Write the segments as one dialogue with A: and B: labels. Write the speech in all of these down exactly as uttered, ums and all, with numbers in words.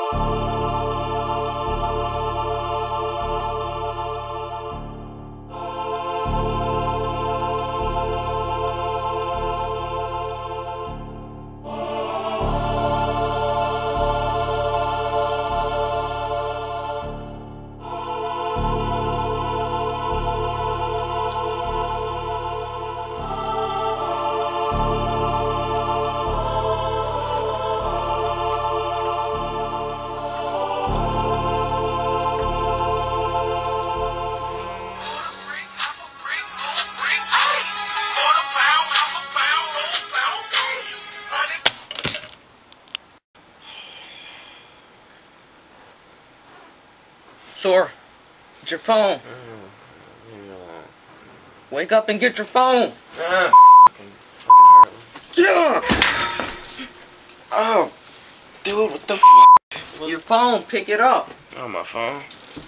A: Sora, get your phone.
B: Mm,
A: Wake up and get your phone.
B: ah, fucking, fucking hurt. Yeah. Oh, dude, what the f? What?
A: Your phone, pick it up.
B: Oh, my phone.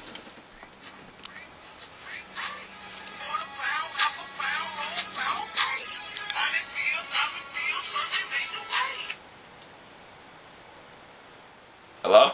B: Hello?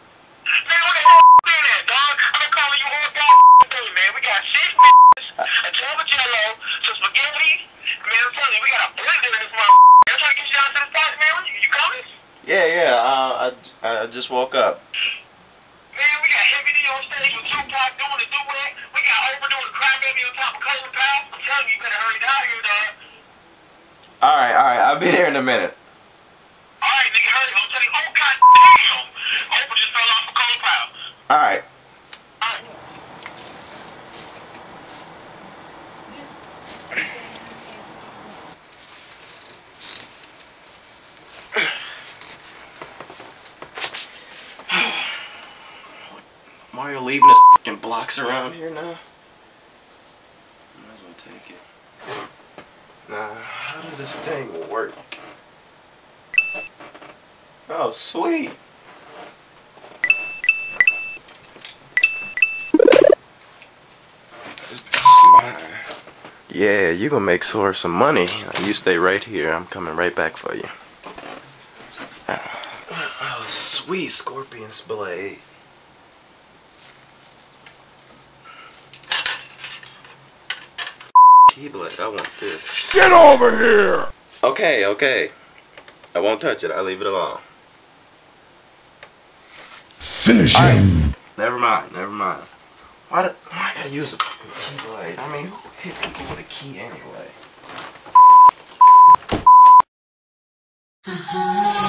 B: Yeah, yeah, uh, I, I just woke up.
C: Man, we got Heavy D on stage with Tupac doing the duet. We got Over doing the Crybaby on top of Color Pal. I'm telling you, you better hurry down here, dog.
B: Alright, alright, I'll be there in a minute.
C: Alright, nigga, hurry. I'm telling you, oh, god damn. Over just fell off of Color Pal.
B: Alright.
C: Alright.
B: Mario leaving his fucking blocks around here now? Might as well take it. Nah, how does this thing work? Oh, sweet. This bitch is mine. Yeah, you gonna make Sora some money. You stay right here. I'm coming right back for you. Oh, sweet Scorpion's blade. Keyblade, I want this.
D: Get over here!
B: Okay, okay. I won't touch it. I'll leave it alone.
D: Finish
B: All
D: him.
B: right. Never mind, never mind. Why, do, why did I use a keyblade? I mean, who hit people with a key anyway?